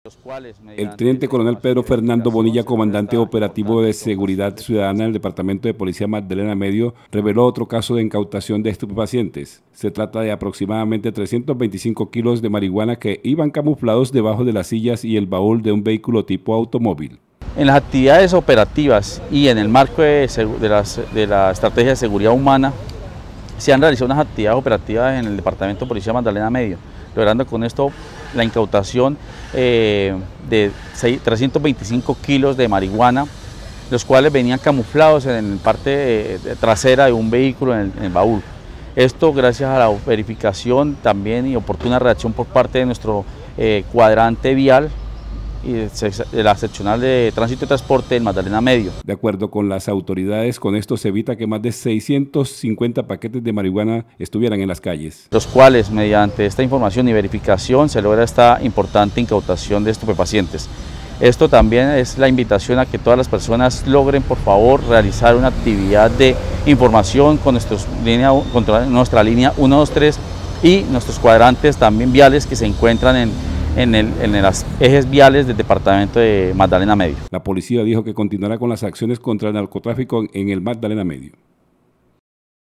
El teniente coronel Pedro Fernando Bonilla, comandante operativo de seguridad ciudadana del Departamento de Policía Magdalena Medio, reveló otro caso de incautación de estupefacientes. Se trata de aproximadamente 325 kilos de marihuana que iban camuflados debajo de las sillas y el baúl de un vehículo tipo automóvil. En las actividades operativas y en el marco de la estrategia de seguridad humana, se han realizado unas actividades operativas en el Departamento de Policía Magdalena Medio, logrando con esto la incautación de 325 kilos de marihuana, los cuales venían camuflados en la parte trasera de un vehículo en el baúl. Esto gracias a la verificación también y oportuna reacción por parte de nuestro cuadrante vial y de la seccional de tránsito y transporte del Magdalena Medio. De acuerdo con las autoridades, con esto se evita que más de 650 paquetes de marihuana estuvieran en las calles. Los cuales, mediante esta información y verificación, se logra esta importante incautación de estupefacientes. Esto también es la invitación a que todas las personas logren, por favor, realizar una actividad de información con nuestra línea 123 y nuestros cuadrantes también viales que se encuentran en los ejes viales del departamento de Magdalena Medio. La policía dijo que continuará con las acciones contra el narcotráfico en el Magdalena Medio.